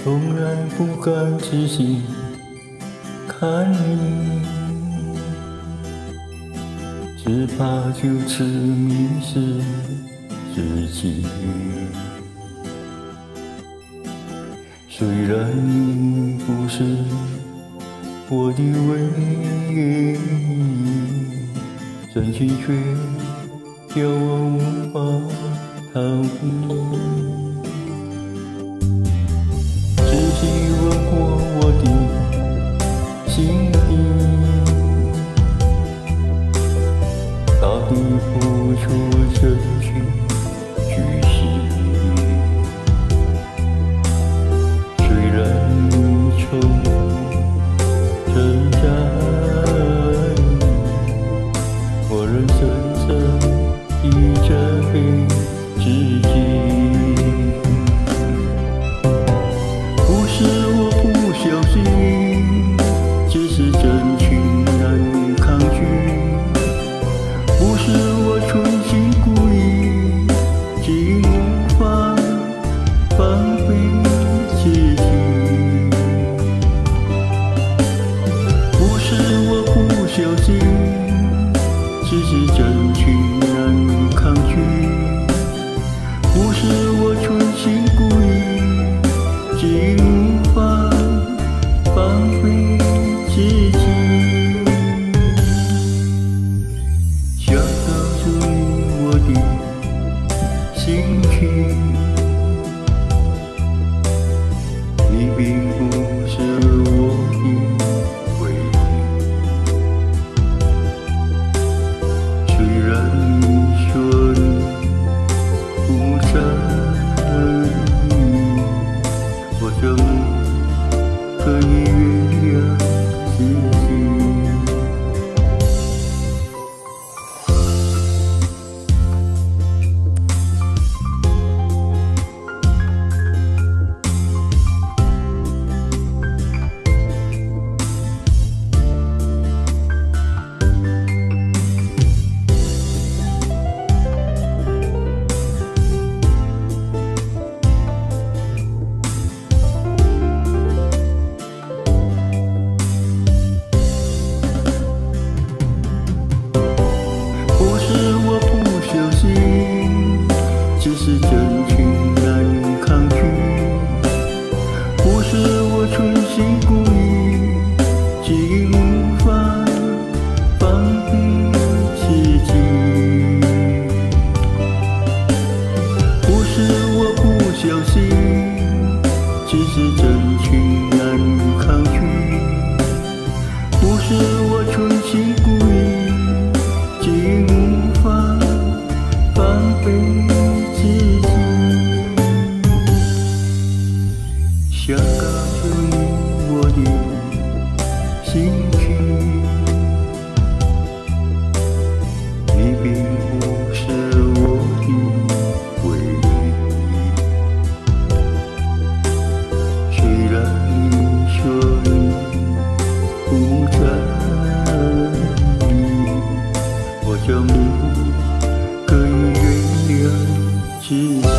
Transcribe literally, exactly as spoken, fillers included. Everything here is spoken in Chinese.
从来不敢仔细看你，只怕就此迷失自己。虽然你不是我的唯一，真心却叫我无法逃避。仔细问过我的心底，到底付出真情虚心。虽然你从真在意，我仍深深地责备自己。不是我不小心，只是真情难以抗拒。不是我存心故意，只因无法放飞自己。不是我不小心，只是真情难以抗拒。不是我存心故意，只因无法放飞自己。想告诉你我的心情，你并不是我的唯一。虽然你说你不在意，我怎么可以原谅自己？只是真情难以抗拒，不是我存心故意，只因无法放飞自己。不是我不小心，只是真情难以抗拒。不是我存心故意，只因无法放飞自己。想告诉你我的心情，你并不是我的唯一。虽然你说你不在意，我怎么可以原谅自己？